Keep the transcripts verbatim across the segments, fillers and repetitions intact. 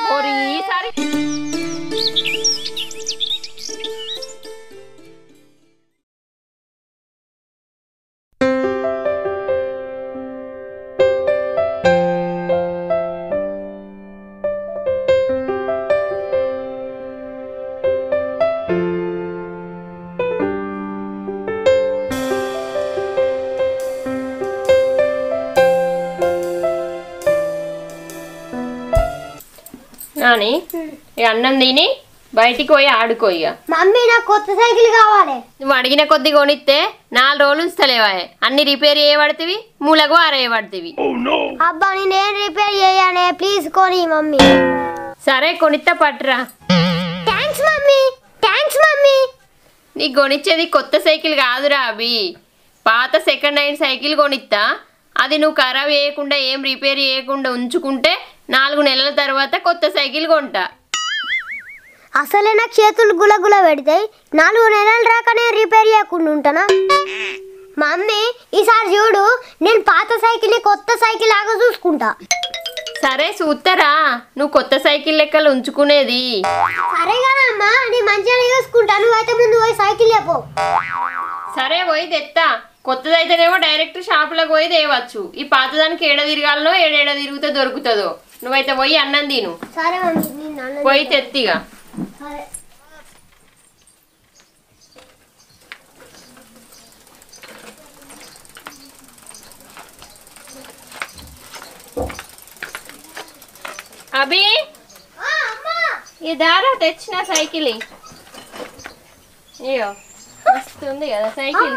ఓరి సారీ నాని అన్నం తిని బయటికి పోయి ఆడుకో ఇక. మమ్మీ నాకు కొత్త సైకిల్ కావాలి. నువ్వు అడిగిన కొద్ది కొనిస్తే నాలుగు రోజులు ఉంచుతలేవా? అన్ని రిపేర్ చేయబడుతుంది, మూలకు ఆరేయబడుతుంది. అబ్బా నేను రిపేర్ చేయనే, ప్లీజ్ కొని మమ్మీ. సరే కొనిత్తా పట్టురా. Thanks mummy, thanks mummy. నీకు కొనిచ్చేది కొత్త సైకిల్ కాదురా అభి, పాత సెకండ్ హ్యాండ్ సైకిల్ కొనిస్తా. అది నువ్వు ఖరాబ్ చేయకుండా ఏం రిపేర్ చేయకుండా ఉంచుకుంటే నాలుగు నెలల తర్వాత కొత్త సైకిల్ కొంటా. అసలే నాకు చేతులు గులగుల పెడతాయి, నాలుగు నెలలు రాక నేను రిపేర్ చేయకుండా ఉంటానా? మమ్మీ ఈసారి చూడు, నేను పాత సైకిల్ కొత్త సైకిల్ లాగా చూసుకుంటా. సరే చూస్తారా, నువ్వు కొత్త సైకిల్ లెక్కలు ఉంచుకునేది. సరే కదా అమ్మా, నీ మంచిగా చూసుకుంటా. నువ్వైతే ముందు పోయి సైకిల్ చెప్పు. సరే పోయి తెత్తా. కొత్తదైతేనేమో డైరెక్ట్ షాపులకు పోయి తేవచ్చు. ఈ పాతదానికి ఏడ తిరగాలనో ఏడేడ తిరిగితే దొరుకుతుందో. నువ్వైతే పోయి అన్నం తిను. సరే మమ్మీ, పోయి తెత్తిగా. సరే అభి ఈ దారా తెచ్చిన సైకిల్. అయ్యో వస్తుంది కదా సైకిల్.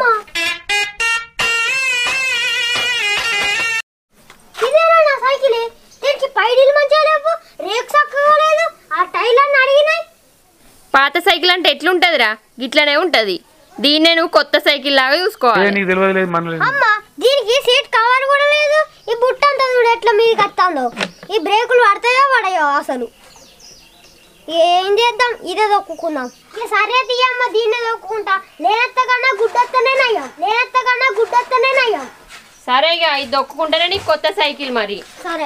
ఇదేనా నా సైకిల్? దీనికి పైడీలు మంచిగా లేవు, రేక్ చక్కగా లేదు, ఆ టైర్లను అడిగినాయి. పాత సైకిల్ అంటే ఎట్లుంటదిరా? గిట్లనే ఉంటది. దీన్నే నువ్వు కొత్త సైకిల్ లాగా చూసుకోవాలి. అమ్మా దీనికి సీట్ కవర్ కూడా లేదు. ఈ బుట్ట అంతా చూడు ఎట్లా మీదకి వస్తుందో. ఈ బ్రేకులు పడతాయో పడయో అసలు. ఏం చేద్దాం, ఇదే దొక్కుకుందాం. ఇక సరే తీయమ్మ, దీన్నే దొక్కుంటా. లేనత్త కన్నా గుడ్డత్తనే నయ్యాం, లేనత్త కన్నా గుడ్డత్తనే నయ్యాం. సరే ఇక ఇది దొక్కుంటేనే నీకు కొత్త సైకిల్ మరి. సరే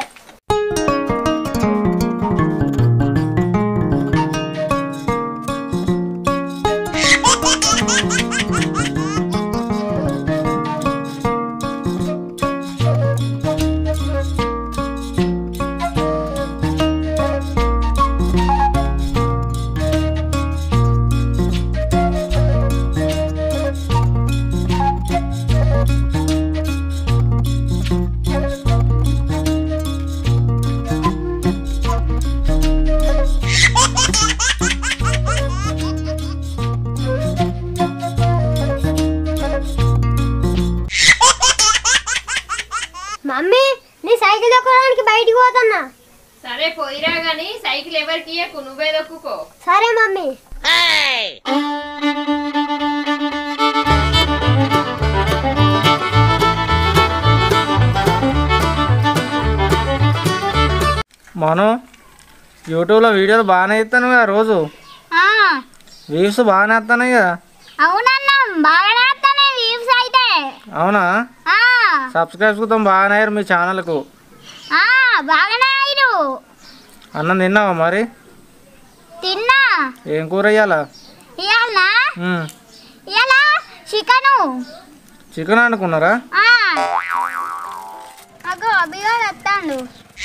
మమ్మీ, నీ సైకిల్ దొక్కడానికి బయటికి పోతున్నా. సరే పోయిరా గాని సైకిల్ ఎవరికి ఇయ్యకు, నువ్వే దొక్కుకో. సరే మమ్మీ. మనం యూట్యూబ్లో వీడియోలు బాగానే ఇస్తాను కదా, రోజు వ్యూస్ బాగానే వస్తున్నాయి కదా. అవునన్నా, బాగానే వస్తున్నాయి వ్యూస్ అయితే. అవునా? సబ్స్క్రైబ్ చూద్దాం బాగానే అయ్యారు మీ ఛానల్కు. బాగానే అయ్యారు. అన్నం తిన్నావా మరి? తిన్నా. ఏం కూర ఇయ్యాలా? ఇయ్యాలా ఇయ్యాలా చికెను. చికెన్ అనుకున్నారా? అగో అభిగాడు వస్తాడు.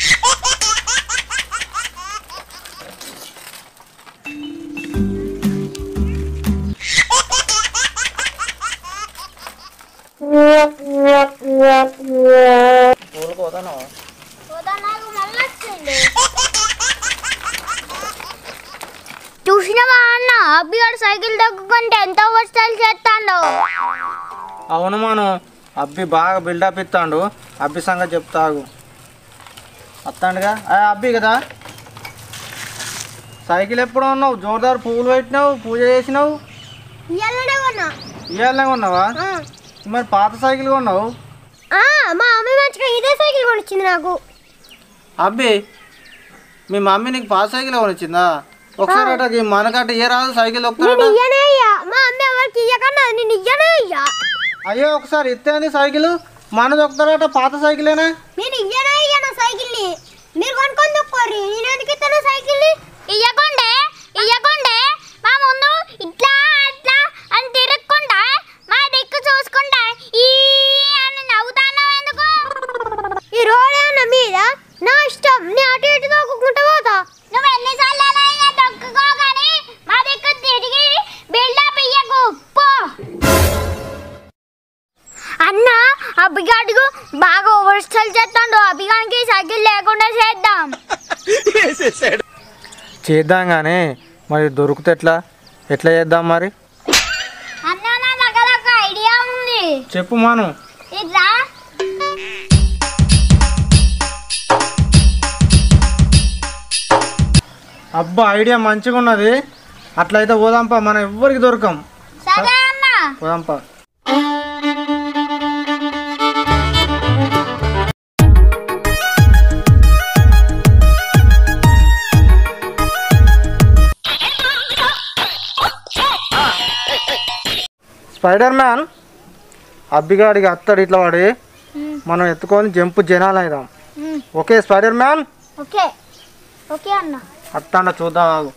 చూసినవా అన్న, అబ్బిగాడు సైకిల్ తగ్గుకుంటే ఎంత వర్షాలు చేస్తాడు. అవును మనం అబ్బి బాగా బిల్డప్ ఇస్తాడు. అబ్బి సంగతి చెప్తాగు. వస్తాడుగా అబ్బి కదా. సైకిల్ ఎప్పుడు ఉన్నావు? జోరుదారు పువ్వులు పెట్టినావు, పూజ చేసినావు. ఇవాళనే కొన్నావా? మరి పాత సైకిల్ కొన్నావు? మా మమ్మీ మంచిగా ఇదే సైకిల్ కొనిచ్చింది నాకు. అబ్బి మీ మమ్మీ నీకు పాత సైకిల్ కొనిచ్చిందా? ఒకసారి అట మనకట్ట ఏ రాదు సైకిల్ ఒక్కసారి. అయ్యో ఒకసారి ఇస్తేంది సైకిల్ మనది ఒకసారట పాత సైకిలేనా? నేను ఇయ్యనే ఇయ్యను సైకిల్ ని, మీరు కొనుక్కొని తొక్కోరి. నేను ఎందుకు ఇస్తాను సైకిల్? చేద్దాం కానీ మరి దొరికితే ఎట్లా ఎట్లా చేద్దాం మరి అన్న నా దగ్గర ఒక ఐడియా ఉంది. చెప్పు మాను. ఇట్లా అబ్బా ఐడియా మంచిగా ఉన్నది. అట్లయితే పోదాంపా, మనం ఎవ్వరికి దొరకం. సరే అన్న. పోదాంపా. స్పైడర్ మ్యాన్ అబ్బిగాడికి అత్తడు ఇట్లా వాడి మనం ఎత్తుకొని జంపు జనాలు అయిదాం. Okay Spider Man. Okay okay అన్న. అత్తాండ చూద్దాం ఆగు.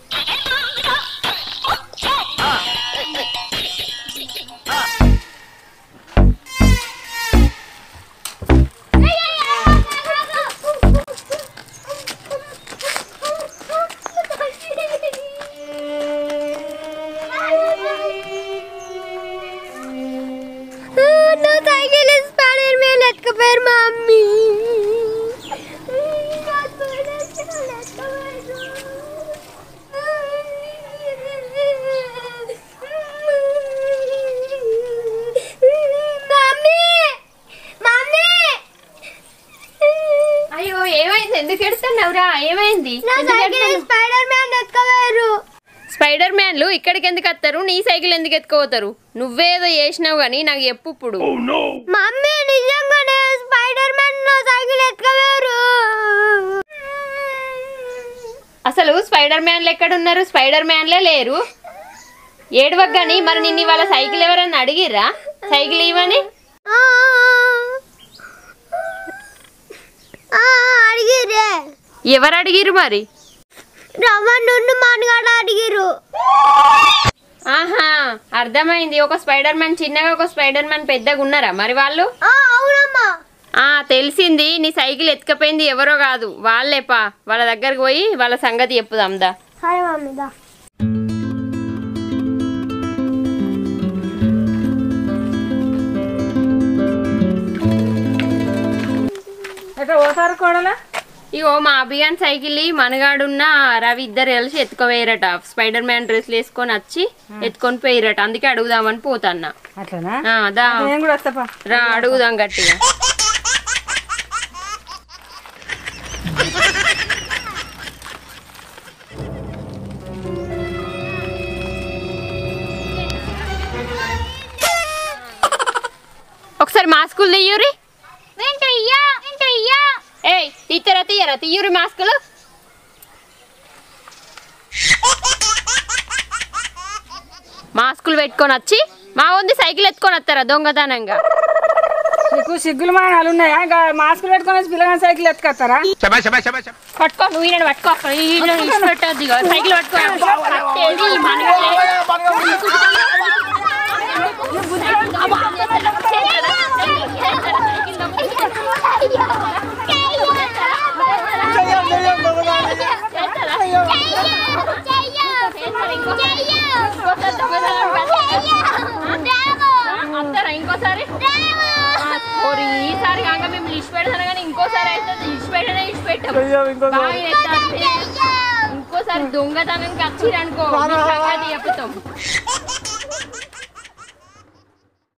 అయ్యో ఏమైంది? ఎందుకు ఎడుతున్నావురా? ఏమైంది? స్పైడర్ మ్యాన్ ఎత్తుకోలేరు. స్పైడర్ మ్యాన్లు ఇక్కడికి ఎందుకు వస్తారు? నీ సైకిల్ ఎందుకు ఎత్తుకోతారు? నువ్వేదో చేసినావు కానీ నాకు చెప్పు ఇప్పుడు. మమ్మీ నిజంగానే స్పైడర్ మ్యాన్ నా సైకిల్ ఎత్తుకోలేరు. అసలు స్పైడర్ మ్యాన్లు ఎక్కడున్నారు? స్పైడర్ మ్యాన్లే లేరు. ఏడవగాని మరి నిన్ను వాళ్ళ సైకిల్ ఎవరన్నా అడిగిర్రా సైకిల్ ఇవ్వని? అడిగిరే. ఎవరు అడిగిరు మరి? రమణ్ నుండి మనగాడు అడిగిరు. ఆహా అర్థమైంది. ఒక స్పైడర్ మ్యాన్ చిన్నగా, ఒక స్పైడర్ మ్యాన్ పెద్దగా ఉన్నారా మరి వాళ్ళు? అవునమ్మా. ఆ తెలిసింది. నీ సైకిల్ ఎత్తుకపోయింది ఎవరో కాదు, వాళ్ళేపా. వాళ్ళ దగ్గరకు పోయి వాళ్ళ సంగతి చెప్పుదాందా. సరే మమ్మీ దా. ఎట్లా పోతారు కోడలా? ఇగో మా అభియాన్ సైకిల్ మనగాడున్న రవి ఇద్దరు కలిసి ఎత్తుకోవేయరట. స్పైడర్ మ్యాన్ డ్రెస్లు వేసుకొని వచ్చి ఎత్తుకొని పోయిరట. అందుకే అడుగుదామని పోతాన్నా. అట్లనా? దా నేను కూడా వస్తాపా. రా అడుగుదాం గట్టిగా. ఒకసారి మాస్కులు తీయురి. ఏయ్ తీయరా తీయరా తీయురి మాస్కులు. మాస్కులు పెట్టుకొని వచ్చి మా ఉంది సైకిల్ ఎత్తుకొని వస్తారా దొంగతనంగా? నీకు సిగ్గులు మానాలు ఉన్నాయా? ఇంకా మాస్కులు పెట్టుకొని వచ్చి పిల్లగాని సైకిల్ ఎత్తుకొస్తారా? పట్టుకో, నువ్వు ఈయన పట్టుకో. పెట్టద్దు సైకిల్ పట్టుకో. ఇంకోసారి ఈసారి కాక మేము లిస్ట్ పెడతాను కానీ ఇంకోసారి అయితే లిస్ట్ పెట్టనే లిస్ట్ పెట్టాం. ఇంకోసారి దొంగతనానికి వచ్చిరనుకో చెప్తాం.